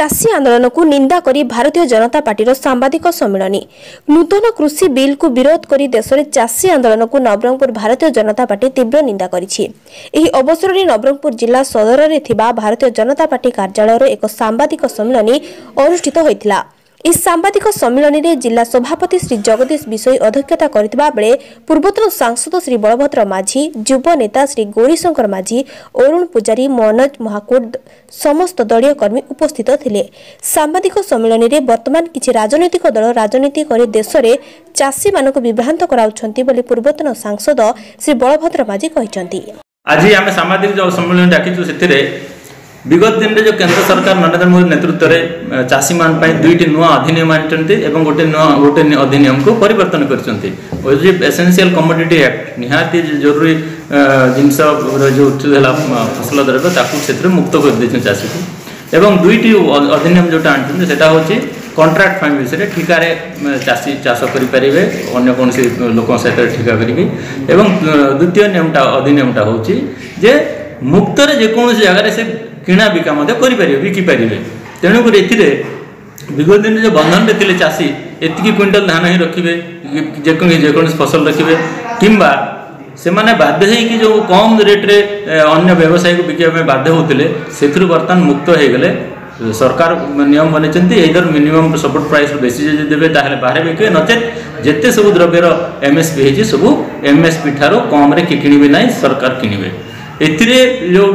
चाषी आंदोलन को निंदा करी भारतीय जनता पार्टी सांबादिक सम्मेलन। नूतन कृषि बिल को विरोध करी देश में चाषी आंदोलन को नवरंगपुर भारतीय जनता पार्टी तीव्र निंदा करिछि। एही अवसर में नवरंगपुर जिला सदर में थिबा भारतीय जनता पार्टी कार्यालय एक सांबादिक सम्मेलन अनुष्ठित होइतिला। इस सांबादिक सम्मेलन में जिला सभापति श्री जगदीश विषय अध्यक्षता करथिबा बेले पूर्वतन सांसद श्री बलभद्र माझी, युव नेता श्री गौरीशंकर माझी, अरुण पुजारी, मनोज महाकुड समस्त दलीय कर्मी उपस्थित थिले। सांबादिक सम्मेलन में वर्तमान किछि राजनैतिक दल राजनीति करी देश में चाषी मानक विभ्रांत कराउछंती बोली पूर्वतन सांसद श्री बलभद्र माझी कहिसंती। आज आम सामाजिक जो सम्मेलन डाकिछु सेथिरे विगत दिन में जो केंद्र सरकार नरेंद्र मोदी नेतृत्व में चाषी मान दुईटी नुआ अधिनियम आनी और गोटे अधिनियम को परिवर्तन कर एसेंशियल कमोडिटी एक्ट निहाती जरूरी जिनस जो फसल द्रव्य मुक्त कर चाषी को एवं दुईटी अधिनियम जोटा आनी से कॉन्ट्रैक्ट फार्म विषय ठिकार चाषी चाष करें अन्य कौन लोक सहित ठिका करी द्वितीय नियमटा अधिनियमटा हूँ जे मुक्त जेकोसी जगार से किणा बिका बिकिपारे तेणुक विगत दिन जो बंधन में थे चाषी एतिकी क्विंटल धान ही रखिए जेकोसी फसल रखिए किंबा से माने बाध्य होगी जो कम रेट्रे अन्य व्यवसायी को बिकने बाध्य होते से बर्तमान मुक्त हो गले। सरकार नियम बनई इधर मिनिमम सपोर्ट प्राइस बेसी देवे ताहले बाहर बिके नचेत जेते सब द्रव्यर एमएसपी है सब एमएसपी ठारो कम रे किणवे ना सरकार किणवे। एथिरे जो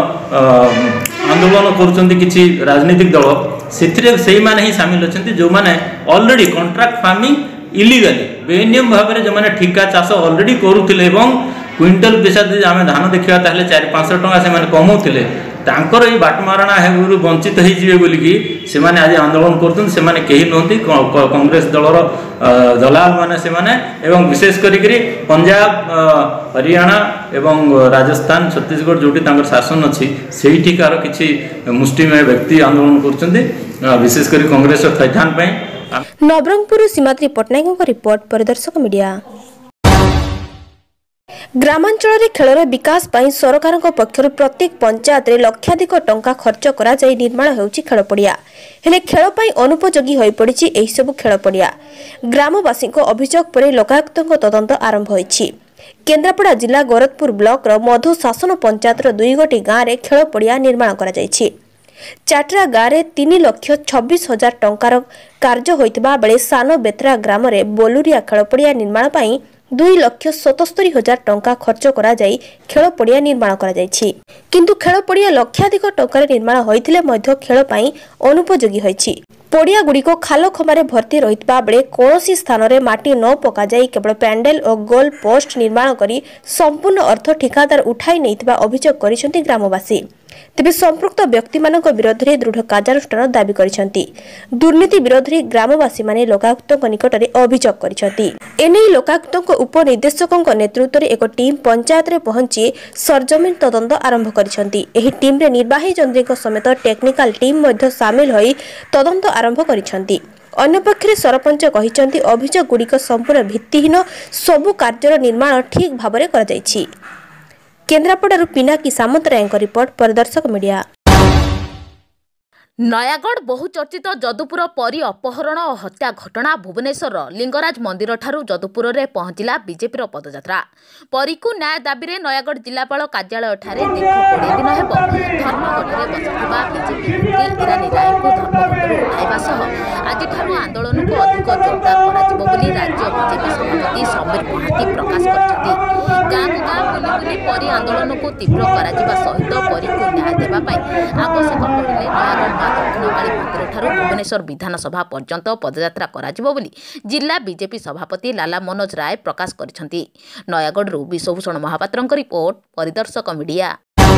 आंदोलन करुँच कि राजनीतिक दल से माने ही सामिल अच्छा जो मैंने ऑलरेडी कॉन्ट्रैक्ट फार्मिंग इलीगली बेनियम भाव में जो मैंने ठिका चाष ऑलरेडी करुले क्विंटल पिछा आम धान देखा 400-500 टका से कमाऊे तांकर ये बाटमारणा है वंचित होगी से आज आंदोलन कर कहीं नुहति कांग्रेस दलर दलाल माने से माने एवं विशेष करी पंजाब हरियाणा एवं राजस्थान छत्तीसगढ़ जोटी शासन अच्छी से किसी मुष्टिमेय व्यक्ति आंदोलन कर विशेष कर कांग्रेस थैथान। नवरंगपुर सीमाद्री पट्टनायक रिपोर्ट परिदर्शक मीडिया। ग्रामांचल खेलर विकास पाई सरकार पक्षर प्रत्येक पंचायत रे लक्षाधिक टंका खर्च करा जाई निर्माण होउची खेल पड़िया हेले खेल पाई अनुपयोगी होई पड़िची एही सब खेल पड़िया। ग्रामवासी अभियोग पर लोकायुक्त तदंत आरंभ होईची। केन्द्रापड़ा जिला गोरखपुर ब्लॉक रो मधु शासन पंचायत रो 2 गोटी गाँव रे खेल पड़िया निर्माण करा जाईची। चाटरा गाँव में 3,26,000 टंकार कार्य होइतबा बेले सान बेतरा ग्राम रे बोलुरिया खेल पड़िया निर्माण पाई 2,77,000 टंका खर्च करा जाई खेल पड़िया निर्माण करा जाईछि। किंतु खेल पड़िया लक्षाधिक टंकार निर्माण होइथिले मध्य खेल पाई अनुपयोगी होईछि। पड़िया गुड़ी को खाल खमारे भर्ती रहितबा बेले कोनोसी स्थान रे माटी न पका जाई केवल पैंडेल और गोल पोस्ट निर्माण करी संपूर्ण अर्थ ठिकादार उठाई नैथिबा अभियोग करिसेंती ग्रामवासी। तेबे संपृक्त व्यक्ति मानक विरोध में दृढ़ कार्यानुष्ठान दाबी करिसेंती। दुर्नीति विरोध में ग्रामवासी माने लोकायुक्त निकट में अभियोग करिसेंती। एने लोकायुक्त उपनिर्देशक नेतृत्व में एक टीम पंचायत रे पहुंची सरजमीन तदंत आरंभ करिसेंती। एही टीम रे निर्वाही जंत्री समेत टेक्निकल टीम मध्य सामिल होई तदंत आरंभ करिसेंती। अन्य पक्षरे सरपंच कहिसेंती अभियोग गुड़िक संपूर्ण भित्तिहीन सबु कार्यर निर्माण ठीक भाव में करा जायछि। केन्द्रापड़ा पिनाकी सामंतराय रिपोर्ट परिदर्शक मीडिया। नयागढ़ बहुचर्चित जदुपुर परी अपहरण और हत्या घटना भुवनेश्वर लिंगराज मंदिर ठारू जदुपुर रे पहुंचला बीजेपी पदयात्रा। परी को न्याय दाबी रे नयागढ़ जिलापाल कार्यालय ठारे दीर्घ 20 दिन हेब धर्मघटरे बसिथिबा बीजेपी इरानी राय को धर्मघटरू उठाइबा सह आज ठारू आंदोलन को अधिक जोरदार कराजिबो बोली राज्य बीजेपी सभापति समीर महाती प्रकाश करछथि। गाँ को गाँ बुली बुली परी आंदोलन को तीव्र कराजिबा सहित परी को न्याय देबा पाई आवश्यक पड़िले नयागढ़ दक्षिणकाली मंदिर ठारू भुवनेश्वर विधानसभा पर्यंत पदयात्रा कराजिबो बोली जिला बीजेपी सभापति लाला मनोज राय प्रकाश करिसेंती। नयागढ़ विश्वभूषण महापात्रଙ୍କ रिपोर्ट परिदर्शक मीडिया।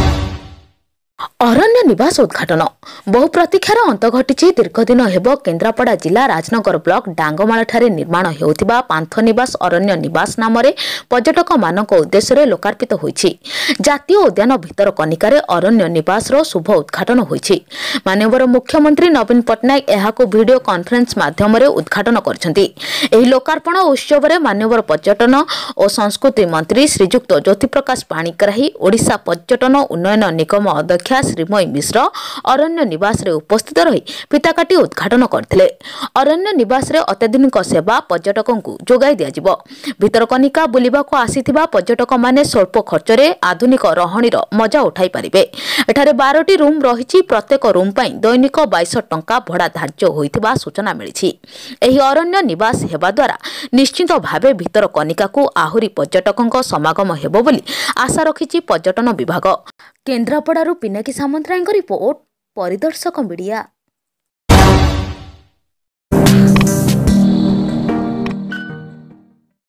अरण्य निवास उद्घाटन बहु प्रतीक्षार अंत घटी दीर्घ दिन हेब केन्द्रापड़ा जिला राजनगर ब्लॉक डांगमाल ठारे निर्माण हेउथिबा पांथ निवास अरण्य निवास नाम पर्यटक मानक उद्देश्य लोकार्पित होईछि। जातीय उद्यान भितर कनिकार अरण्य निवास रो शुभ उद्घाटन होईछि। माननीय मुख्यमंत्री नवीन पट्टनायक एहाको वीडियो कॉन्फ्रेंस माध्यम उद्घाटन करछन्ति। एही लोकार्पण उत्सव में माननीय पर्यटन और संस्कृति मंत्री श्रीजुक्त ज्योति प्रकाश पाणिग्राही ओडिशा पर्यटन उन्नयन निगम अध्यक्ष अध्यक्षा श्रीमयी मिश्र अरण्य निवास रे उपस्थित रही फिताकाटी उद्घाटन करथिले। अरण्य निवास रे अत्याधुनिक सेवा पर्यटकों को जोगाई दिया जिवो। भितरकनिका बुलिबाको आसीथिबा पर्यटक माने स्वल्प खर्च रे आधुनिक रहणीर मजा उठाई पारिबे। एठारे 12टी रूम रहिछि। प्रत्येक रूम पई दैनिक 22 टंका भड़ा धार्य होइथिबा सूचना मिलिछि। एही अरण्य निवास हेबा द्वारा निश्चित भावे भितरकनिका को आहुरी पर्यटकों समागम हेबो बोली आशा रखिछि पर्यटन विभाग। केन्द्रापड़ारू पिनाकी सामंतरायଙ୍କ रिपोर्ट परिदर्शक मीडिया।